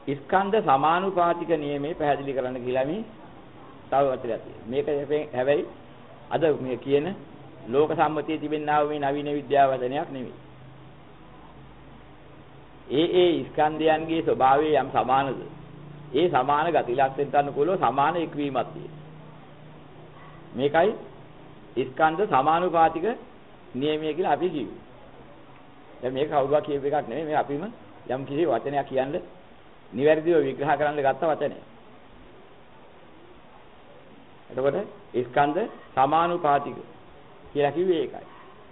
ස්කන්ධ සමානුපාතික නියමයේ පැහැදිලි කරන්න කියලා මේ තව වචනයක් තියෙනවා. මේක හැබැයි අද මේ කියන ලෝක සම්මතියේ තිබෙනා වූ මේ නවීන විද්‍යාව වචනයක් නෙවෙයි. ඒ ස්කන්ධයන්ගේ ස්වභාවය යම් සමානද ඒ සමාන ගති ලක්ෂණයට අනුකූලව සමාන එක්වීමක් තියෙනවා. මේකයි ස්කන්ධ සමානුපාතික නියමය කියලා අපි කියුවේ. දැන් මේක කවුරුවා කියප එකක් නෙමෙයි මේ අපිම යම් කිසි වචනයක් කියන්නේ නිවැරදිව විග්‍රහ කරන්න ගත්ත වචනය. එතකොට ස්කන්ධ සමානුපාතික කියලා කිව්වේ ඒකයි.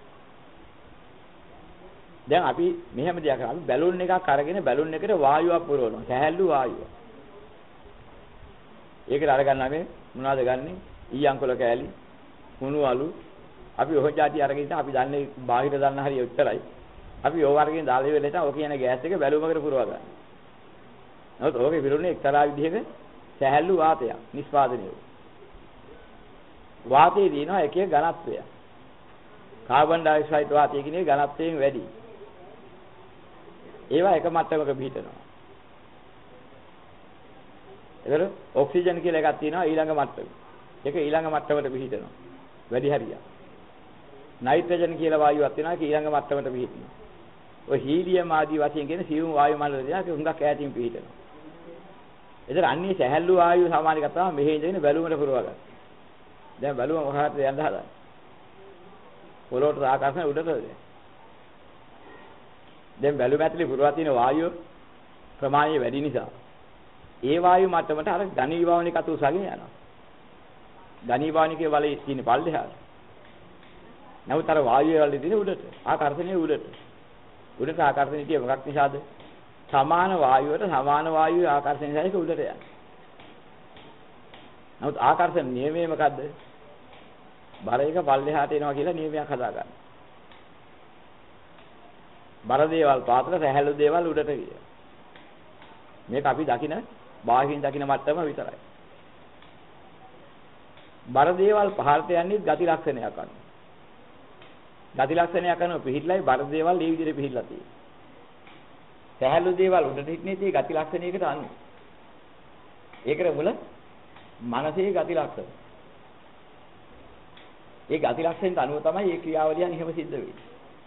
දැන් අපි මෙහෙම දෙයක් කරා. අපි බැලුන් එකක් අරගෙන බැලුන් එකට වායුවක් පුරවනවා. සැහැල්ලු වායුව. ඒකට අරගන්නා මේ මොනවද ගන්නෙ? ඊයන්කොල කෑලි, කුණු අලු. අපි ඔය જાති අරගෙන ඉතින් අපි දන්නේ බාහිර දන්න හරිය උත්තරයි. අපි ඕව අරගෙන දාලා ඉවරලා ඉතින් ඔක කියන ගෑස් එක බැලුමකට පුරවා ගන්න. නමුත් ඕකේ විරුණේ එක්තරා විදිහක සැහැල්ලු වාතයක් නිෂ්පාදනය වෙනවා. වාතයේ දිනන එක එක ඝනත්වය. කාබන් ඩයොක්සයිඩ් වාතය කියන එක ඝනත්වයෙන් වැඩි. ඒවා එක මට්ටමක පිහිටනවා. ඒතර ඔක්සිජන් කියලා එකක් තියෙනවා ඊළඟ මට්ටම. ඒක ඊළඟ මට්ටමට පිහිටනවා. වැඩි හරියක්. නයිට්‍රජන් කියලා වායුවක් තියෙනවා ඒක ඊළඟ මට්ටමට පිහිටනවා. ඔය හීලියම් ආදී වශයෙන් කියන සියුම් වායු මණ්ඩල තියෙනවා ඒක හුඟක් ඈතින් පිහිටනවා. ඒතර අන්නේ සැහැල්ලු වායු සාමාන්‍යක තමයි මෙහි ඉඳගෙන බැලුමට පුරවා ගන්න. දැන් බැලුම මොකක්ද යන්න හදන්නේ? පොළොවට ආකාශයෙන් උඩටද? දැන් බැලුම ඇතුලේ පුරවා තියෙන වායුව ප්‍රමාණය වැඩි නිසා ඒ වායු මට්ටමට අර ඝනීභවනික අතු උසගෙන යනවා. ඝනීභවනිකේ වලේ තියෙන පල්ලෙහාට. නමුත් අර වායුවේ වලේ තියෙන උඩට ආකර්ෂණයේ උඩට. උඩට ආකර්ෂණය කියේ මොකක් නිසාද? සමාන වායුවට සමාන වායුවේ ආකර්ෂණය නිසා ඒක උඩට යනවා. නමුත් ආකර්ෂණ නියමය මොකද්ද? බර එක පල්ලෙහාට එනවා කියලා නියමයක් හදාගන්න. බර දේවල් පාත්‍ර සැහැල්ලු දේවල් උඩට ගිය. මේක අපි දකින බාහිරින් දකින මට්ටම විතරයි. බර දේවල් පහළට යන්නේ ගති ලක්ෂණයක් අනුව. ගති ලක්ෂණයක් අනුව පිහිట్లයි බර දේවල් මේ විදිහට පිහිట్లా තියෙන්නේ. සැහැල්ලු දේවල් උඩට හිටින්නේ tie ගති ලක්ෂණයකට අනුව. ඒකට මුල මනසේ ගති ලක්ෂණ. ඒ ගති ලක්ෂණයට අනුව තමයි මේ ක්‍රියාවලියන් එහෙම සිද්ධ වෙන්නේ.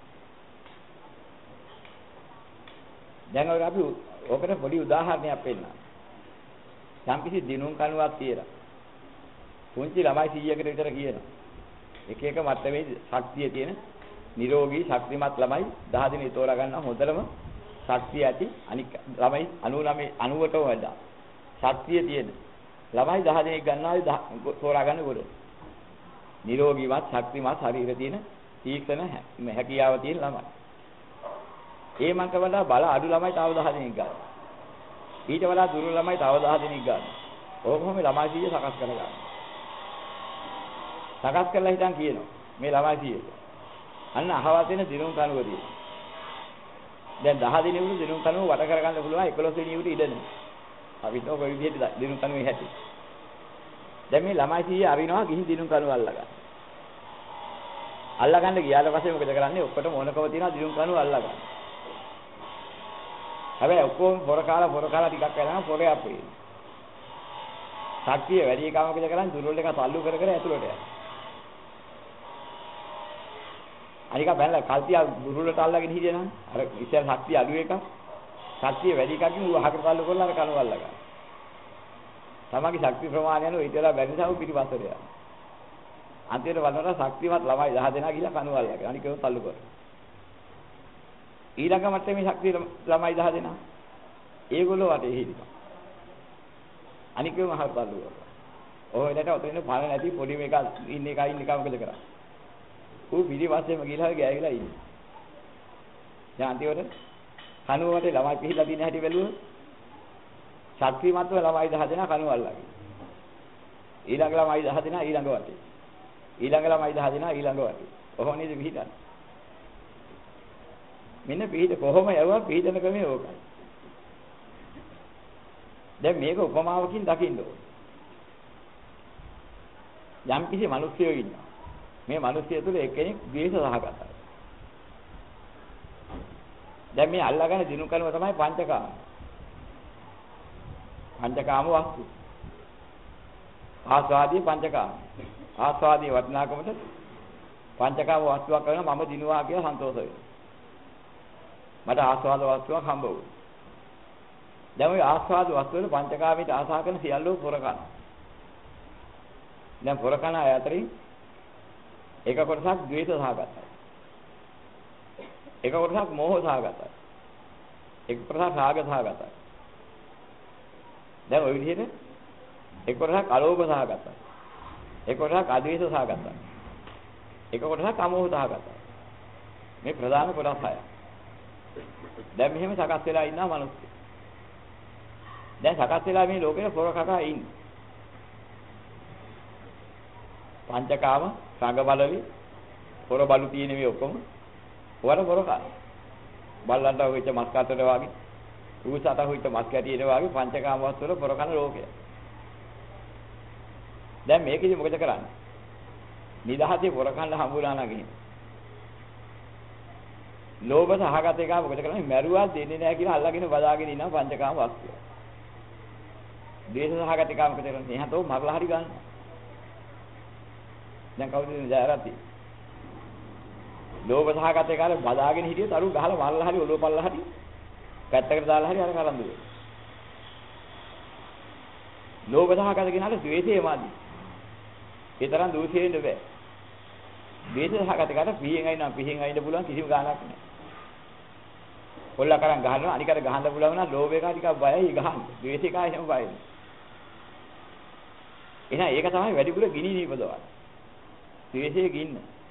දැන් ඔය අපි ඔකට පොඩි උදාහරණයක් පෙන්නනවා. යම්කිසි දිනුම් කණුවක් තියලා පුංචි ළමයි 100කට විතර කියනවා. එක එක මට්ටමේ ශක්තිය තියෙන නිරෝගී ශක්තිමත් ළමයි 10 දිනක් තෝරා ගන්නවා හොඳටම ශක්තිය ඇති අනික ළමයි 99ටම වඩා ශක්තිය තියෙන ළමයි 10 දිනක් ගන්නවා තෝරා ගන්න කොට. නිරෝගීවත් ශක්තිමත් ශරීරය තියෙන තීක්ෂණ හැකියාව තියෙන ළමයි. ඒ මන්ට වඩා බල අඩු ළමයි තව 10 දිනක් ගන්නවා. ඊට වඩා දුර්වල ළමයි තව 10 දිනක් ගන්නවා. ඕකම ළමයි 100 සකස් කරගන්නවා. සකස් කරලා හිටන් කියනවා මේ ළමයි 100. අන්න අහවල් වෙන දිනුම් කනුවදී. දැන් 10 දිනෙකට දිනුම් කනුව වට කරගන්න පුළුවන් 11 දිනෙකට ඉඩ නැහැ. අපි තෝ කොයි විදිහට දිනුම් කනුවේ හැටි. දැන් මේ ළමයි 100 අරිනවා ගිහින් දිනුම් කනුව අල්ලගන්න. අල්ලගන්න ගියාට පස්සේ මොකද කරන්නේ? ඔක්කොටම ඕනකම තියෙනවා දිනුම් කනුව අල්ලගන්න. හැබැයි ඔක්කොම පොර කාලා ටිකක් වෙනවා පොරේ අපේ. ශක්තිය වැඩි එකම මොකද කරන්නේ? දුර්වල එක තල්ලු කර කර ඇතුළට යනවා. අනික බැලලා කල්තිය දුර්වලට අල්ලගෙන හිටියනම් අර ඉස්සර ශක්තිය අඩු එක ශක්තිය වැඩි එකකින් ඌ අහකට තල්ලු කරලා අර කනුව අල්ලගන්න. තමගේ ශක්ති ප්‍රමාණය අනුව ඊට වඩා බැරි නිසා ඌ පිටිපස්සට යනවා. අන්තිමට බලනකොට ශක්තිමත් ළමයි 10 දෙනා ගිහලා කනුව අල්ලගෙන අනික ඒව තල්ලු කරනවා. ඊළඟ මට්ටමේ ශක්තිය ළමයි 10 දෙනා. ඒගොල්ලෝ වටේ හිටිනවා. අනික ඒව මහත් තල්ලු කරනවා. ඔය දෙයට ඔතන පණ නැති පොඩි මේක ඉන්න එක මොකද කරන්නේ? ඌ පිටිපස්සේම ගිහලා ගෑවිලා ඉන්නේ. දැන් අන්තිමට කනුව වටේ ළමයි පිහිලා තියෙන හැටි බැලුවොත් ශක්තිමත්ව ළමයි 10 දෙනා කනුව අල්ලගෙන. ඊළඟ ළමයි 10 දෙනා ඊළඟ වටේ. ඊළඟ ළමයි 10 දෙනා ඊළඟ වටේ. කොහොම නේද පිහිටන්නේ? මෙන්න පිහිට කොහොම යවුවා පිහිටන ක්‍රමය ඕකයි. දැන් මේක උපමාවකින් දකින්න ඕනේ. යම් කිසි මිනිස්සෙක් ඉන්නවා. මේ මිනිස්සය තුළ එක්කෙනෙක් ද්වේෂ සහගතයි. දැන් මේ අල්ලාගෙන දිනු කරනව තමයි පංචකාම. පංචකාම වස්තු. ආස්වාදී පංචකාම. ආස්වාදී වටිනාකමට පංචකාම වස්තුවක් කරන මම දිනුවා කියලා සන්තෝෂ වෙනවා. මට ආස්වාද වස්තුවක් හම්බ වුණා. දැන් ওই ආස්වාද වස්තුවල පංචකාමයට ආසා කරන සියල්ලෝ පොරකන. දැන් පොරකන අය අතරින් එක කොටසක් ද්වේෂ සහගතයි. එක කොටසක් මෝහ සහගතයි. එක කොටසක් රාග සහගතයි. දැන් ওই විදිහට එක කොටසක් අලෝභ සහගතයි. එක කොටසක් අද්වේෂ සහගතයි. එක කොටසක් අමෝහ සහගතයි. මේ ප්‍රධාන කොටස් හය. දැන් මෙහෙම සකස් වෙලා ඉන්නා මිනිස්සු. දැන් සකස් වෙලා මේ ලෝකේ පොරකකා ඉන්නේ. පංචකාම සංග බලවි පොර බලු තියෙන මේ ඔක්කොම වර පොරකා. බල්ලන්ට හොයිච්ච මස් කටට වාගේ ඌසට හොයිච්ච මස් කැටියට වාගේ පංචකාම වස්තු වල පොරකන ලෝකය. දැන් මේකෙදි මොකද කරන්නේ? නිදහසේ පොරකන්න හම්බුනා නගින්. ලෝභ සහගත එක මොකද කරන්නේ? මරුවා දෙන්නේ නැහැ කියලා අල්ලගෙන බදාගෙන ඉන්නවා පංචකාම වස්තුව. ද්වේෂ සහගත එක මොකද කරන්නේ? එහතෝ මරලා හරි ගන්න. දැන් කවුද ජයරති? ලෝභ සහගත එක බදාගෙන හිටියොත් අරු ගහලා මරලා හරි ඔලුව පල්ලා හරි පැත්තකට දාලා හරි අර කරන් දුවේ. ලෝභ සහගත කෙනාට ද්වේෂය මාදි. ඒ තරම් දෝෂයෙන් බෑ. ද්වේෂ සහගත එකට පිහින් අයින්නම් පිහින් අයින්න පුළුවන් කිසිම ගාණක් නැහැ. කොල්ලා කරන් ගහනවා අනිකට ගහන්න පුළුවන් නම් ලෝභ එක ටිකක් බයයි ගහන්න. ද්වේෂ එක එහෙම බයයි. එහෙනම් ඒක තමයි වැඩිපුර ගිනි දීපදවල්. ද්වේෂයේ ගින්න.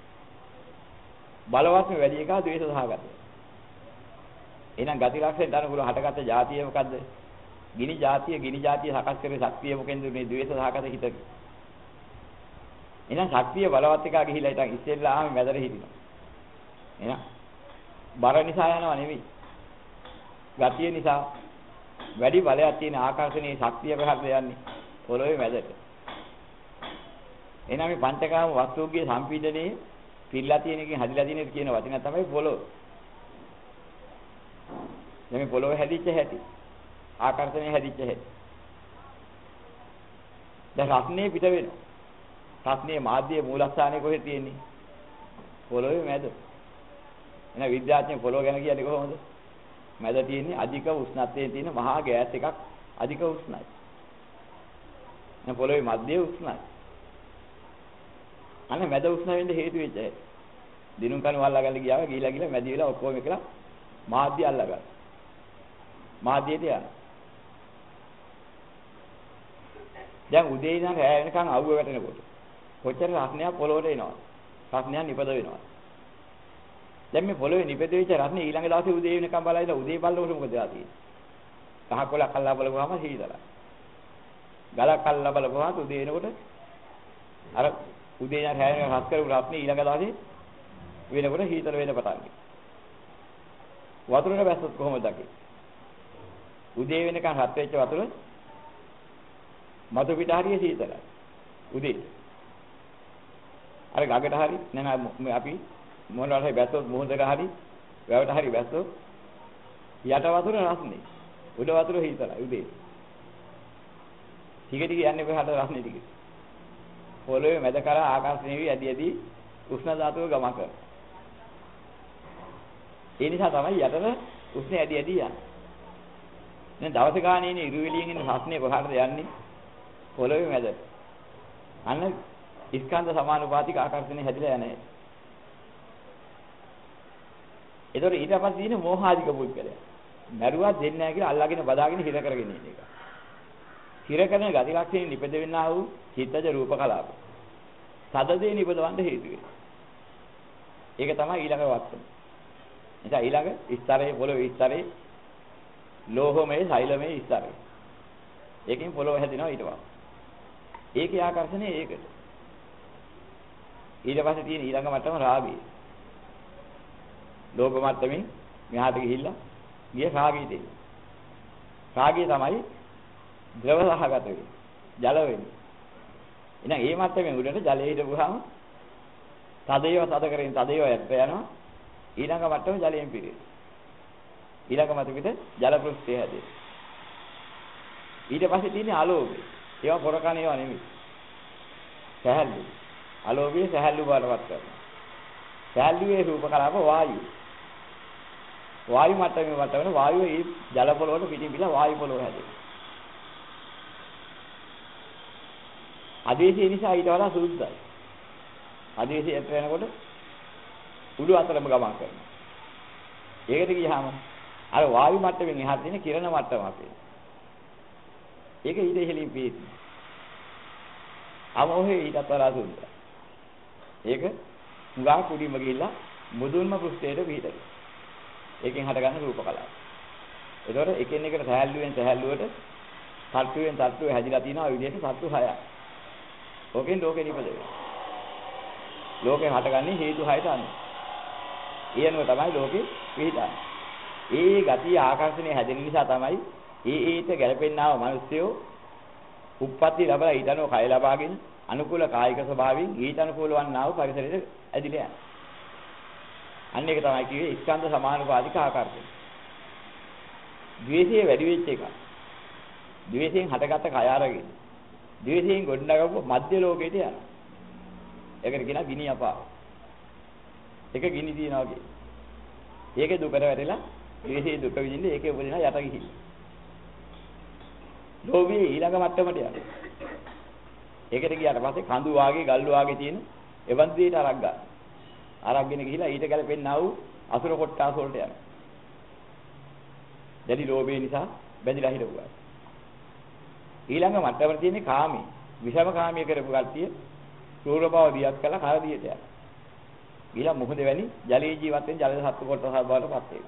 බලවත්ම වැඩි එක ද්වේෂ සහගතයි. එහෙනම් ගති ලක්ෂණ දනකුල හටගත්ත જાතිය මොකද්ද? ගිනි જાතිය සකස් කරේ ශක්තිය මොකෙන්ද මේ ද්වේෂ සහගත හිතක. එහෙනම් ශක්තිය බලවත් එකා ගිහිලා ඉතින් ඉස්සෙල්ලාම මැදට හිටිනවා. එහෙනම් බර නිසා යනවා නෙවෙයි. ගතිය නිසා වැඩි බලයක් තියෙන ආකර්ෂණීය ශක්තිය ප්‍රහාරද යන්නේ පොළොවේ මැදට. එහෙනම් මේ පංචකාම වස්තුගේ සම්පීඩනයේ පිරලා තියෙන එකෙන් හැදිලා තියෙන කියන වචනය තමයි පොළොව. දැන් මේ පොළොවේ හැදිච්ච හැටි ආකර්ෂණයේ හැදිච්ච හැටි. දැන් රස්නේ පිට වෙනවා. රස්නේ මාධ්‍යයේ මූලස්ථානයේ කොහෙද තියෙන්නේ? පොළොවේ මැද. එහෙනම් විද්‍යාඥයෝ පොළොව ගැන කියන්නේ කොහොමද? මැද තියෙන්නේ අධික උෂ්ණත්වයෙන් තියෙන මහා ගෑස් එකක් අධික උෂ්ණයි. එහෙනම් පොළොවේ මැදේ උෂ්ණයි. අනේ මැද උෂ්ණ වෙන්න හේතු වෙච්ච අය. දිනුම් කණු අල්ලගන්න ගිහිලා මැදි වෙලා ඔක්කොම එකලා මාධ්‍ය අල්ලගන්න. මාධ්‍යයට යන. දැන් උදේ ඉඳන් රැ වෙනකන් අවුව වැටෙනකොට කොච්චර රස්නයක් පොළොවට එනවා. රස්නයක් නිපද වෙනවා. දැන් මේ පොළොවේ නිපද වෙච්ච රස්නේ ඊළඟ දවසේ උදේ වෙනකන් බලලා උදේ බලනකොට මොකද වෙන්නේ? කහකොලක් අල්ලා බලපුවාම හීතලයි. ගලක් අල්ලා බලපුවාම උදේ එනකොට අර උදේ ඉඳන් රැ වෙනකන් රස් කරපු රස්නේ ඊළඟ දවසේ වෙනකොට හීතල වෙන්න පටන් ගන්නවා. වතුරේ බැස්සොත් කොහොමද දකින්නේ? උදේ වෙනකන් රත් වෙච්ච වතුර මතු පිට හරිය සීතලයි. උදේ. අර ගඟට හරි නෑ අපි මොනවා හරි බැස්සොත් මොහොතක හරි වැවට හරි බැස්සොත් යට වතුර රස්නේ. උඩ වතුර සීතලයි උදේ. ටික යන්නේ කොහාට රස්නේ ටික. පොළොවේ මැද කරා ආකාශයේ ඇදී උෂ්ණ ධාතුව ගමන් කරනවා. ඒ නිසා තමයි යටට උෂ්ණ ඇදී යන්නේ. දැන් දවස ගානේ ඉන්නේ ඉරුවෙලියෙන් ඉන්න රස්නේ කොහාටද යන්නේ? පොළොවේ මැද. අන්න ස්කන්ධ සමානුපාතික ආකර්ෂණය හැදිලා යන්නේ. ඒතකොට ඊට පස්සේ ඉන්නේ මෝහාධික පුද්ගලයා. මරුවා දෙන්නේ නැහැ කියලා අල්ලාගෙන බදාගෙන හිර කරගෙන ඉන්න එක. හිර කරන ගති ලක්ෂණ නිපද වෙන්නා වූ චිත්තජ රූප කලාප. සදදේ නිපදවන්න හේතු වෙනවා. ඒක තමයි ඊළඟ වස්තුව. එතන ඊළඟ ස්තරයේ පොළොවේ ස්තරයේ ලෝහමය සෛලමය ස්තරය. ඒකෙන් පොළොව හැදෙනවා ඊට පස්සේ. ඒකේ ආකර්ෂණය ඒකට. ඊට පස්සේ තියෙන ඊළඟ මට්ටම රාගය. ලෝභ මට්ටමින් මෙහාට ගිහිල්ලා ගිය රාගයට එන්නේ. රාගය තමයි ද්‍රව සහගත වෙන්නේ. ජල වෙන්නේ. එහෙනම් මේ මට්ටමෙන් උඩට ජලයේ හිටපුවාම තදේව තද කරගෙන තදේව යට යනවා. ඊළඟ මට්ටම ජලයෙන් පිරෙනවා. ඊළඟ මට්ටමෙට ජල පෘෂ්ඨය හැදෙනවා. ඊට පස්සේ තියෙන්නේ අලෝභය. ඒවා පොරකණ ඒවා නෙමෙයි. සහැල්ලු. අලෝභය සහැල්ලු බවටපත් කරනවා. සහැල්ලුවේ රූප කලාප වායු. වායු මට්ටමේ වටවන වායුව ඒ ජල පොළොවට පිටින් පිළ වායු පොළොව හැදෙනවා. ආදේශය නිසා ඊට වඩා සුද්ධයි. ආදේශයට වෙනකොට උඩු අතරම ගමන් කරනවා. ඒකට ගියාම අර වායු මට්ටමින් එහාට තියෙන කිරණ මට්ටම අපේ. ඒක ඊට ඉහළින් පිටින්. අමෝහේ ඊටත් වඩා සුද්ධයි. ඒක උගා කුඩිම ගිහිල්ලා මුදුන්ම පෘෂ්ඨයට පිටට. ඒකෙන් හටගන්න රූප කලාව. ඒතකොට එකින් එකට සහැල්ලුවෙන් සහැල්ලුවට තට්ටුවෙන් තට්ටුවේ හැදිලා තියෙනවා විදිහට තට්ටු 6ක්. ඕකෙන් ලෝකෙ නිපදෙනවා. ලෝකෙ හටගන්නේ හේතු 6ට අනුව. ඒ අනුව තමයි ලෝකෙ පිහිටන්නේ. ඒ ගතිය ආකර්ෂණය හැදෙන නිසා තමයි ඒට ගැලපෙන්නා වූ මිනිස්සුયો උප්පත්ති ලැබලා ඊට අනුව කය ලබාගෙන අනුකූල කායික ස්වභාවයෙන් ඊට අනුකූල වන්නා වූ පරිසරයට ඇදිලා යනවා. අන්න ඒක තමයි කිව්වේ ස්කන්ධ සමානුපාතික ආකර්ෂණය. ද්වේෂය වැඩි වෙච්ච එක. ද්වේෂයෙන් හටගත්ත කය අරගෙන ද්වේෂයෙන් ගොඩනගපු මධ්‍ය ලෝකයට යනවා. ඒකට කියනවා ගිනි අපාව. ඒක ගිනි තියනවා වගේ. ඒකේ දුකට වැටෙලා ද්වේෂයේ දුක විඳින්න ඒකේ උපදිනා යට ගිහින්. ලෝභයේ ඊළඟ මට්ටමට යනවා. ඒකට ගියාට පස්සේ කඳු වාගේ ගල් වාගේ තියෙන එවන් දෙයට අරක් ගන්න. අරක්ගෙන ගිහිලා ඊට ගැලපෙන්නා වූ අසුර කොට්ටාස වලට යනවා. දැඩි ලෝභය නිසා බැඳිලා හිටපුවා. ඊළඟ මට්ටමට තියෙන්නේ කාමී. විෂම කාමී කරපු කට්ටිය සූර බව දියත් කළා කරදියට යනවා. ඊළඟ මොහොත වැනි ජලයේ ජීවත් වෙන ජල සත්ත්ව කොටස බවටපත් වෙනවා.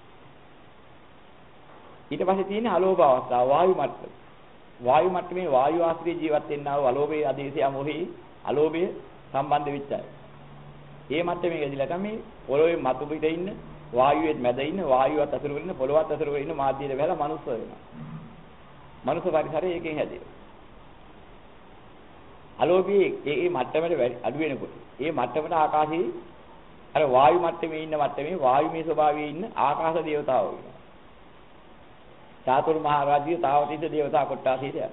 ඊට පස්සේ තියෙන්නේ අලෝභ අවස්ථාව වායු මට්ටම. වායු මට්ටමේ වායු ආශ්‍රේ ජීවත් වෙන්නා වූ අලෝභයේ ආදේශය මොහි අලෝභය සම්බන්ධ වෙච්චයි. මේ මට්ටමේ ඇදිලා තමයි පොළොවේ මතු පිට ඉන්න වායුවේ මැද ඉන්න වායුවත් අසුර කරගෙන පොළොවත් අසුර කරගෙන ඉන්න මාධ්‍යයට බහලා මනුස්ස වෙනවා. මනුස්ස පරිසරය ඒකෙන් හැදෙනවා. අලෝභයේ ඒ මට්ටමට අඩු වෙනකොට ඒ මට්ටමට ආකාශයේ අර වායු මට්ටමේ ඉන්න මට්ටමේ වායුමය ස්වභාවයේ ඉන්න ආකාශ දේවතාවෝ වෙනවා. චාතුරු මහ රාජ්‍ය තාවතිස දේවතා කොට්ටාසීට යනවා.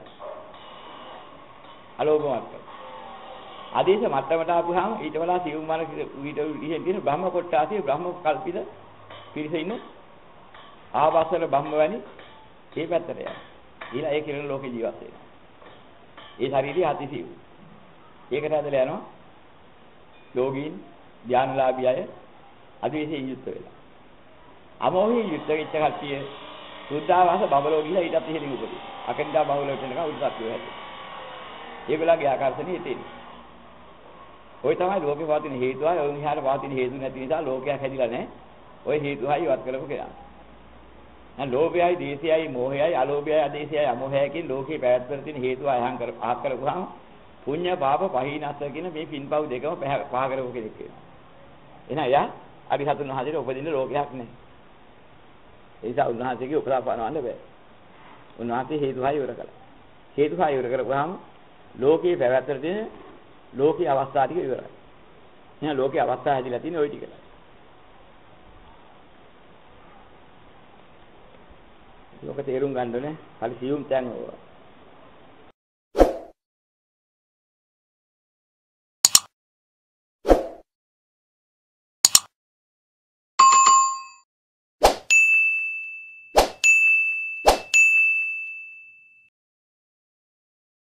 අලෝභ මට්ටම. ආදේශ මට්ටමට ආපුවාම ඊට වඩා සියුම් මාන ඊට ඉහෙන් තියෙන බ්‍රහ්ම කොට්ටාසිය බ්‍රහ්ම කල්පිත පිරිස ඉන්න ආවාසවල බ්‍රහ්ම වැනි ඒ පැත්තට යනවා. ඊළඟ ඒ කිරණ ලෝකේ ජීවත් වෙනවා. ඒ ශරීරය අතිසියු. ඒකට ඇදලා යනවා යෝගීන් ධානලාභී අය අධිවේශයෙන් යුක්ත වෙලා. අමෝහයෙන් යුක්ත වෙච්ච කට්ටිය සුද්ධාවාස බබලෝ ගිහලා ඊටත් ඉහළින් උපදිනවා. අකණ්ඩා බහුලවට යනකම් උද්දත්වය හැදෙනවා. ඒගොල්ලන්ගේ ආකර්ෂණය හිතෙන්නේ. ওই තමයි ලෝකේ පවතින හේතුවයි ඔය විහාර පවතින හේතු නැති නිසා ලෝකයක් හැදිලා නැහැ. ওই හේතුවයි ඉවත් කරපු කෙනා. දැන් ලෝභයයි, දේශයයි, මෝහයයි, අලෝභයයි, අදේශයයි, අමෝහයයි කියන ලෝකේ පැවැත්මට තියෙන හේතුව අහක් කරපුවාම පුඤ්ඤ පාප පහිනස්ස කියන මේ පින්පව් දෙකම පහ කරපු කෙනෙක් වෙනවා. එහෙනම් එයා අරිහතුන් වහන්සේට උපදින්න ලෝකයක් නැහැ. ඒ නිසා උන්වහන්සේගේ උපදාපනවන්න බෑ. උන්වහන්සේ හේතුවයි ඉවර කළා. හේතුවයි ඉවර කරපුවාම ලෝකේ පැවැත්මට තියෙන ලෝකේ අවස්ථා ටික ඉවරයි. එහෙනම් ලෝකේ අවස්ථා හැදිලා තියෙන ওই ටිකයි. ලෝක තේරුම් ගන්න ඕනේ. හරි සියුම් තැන් ඕවා.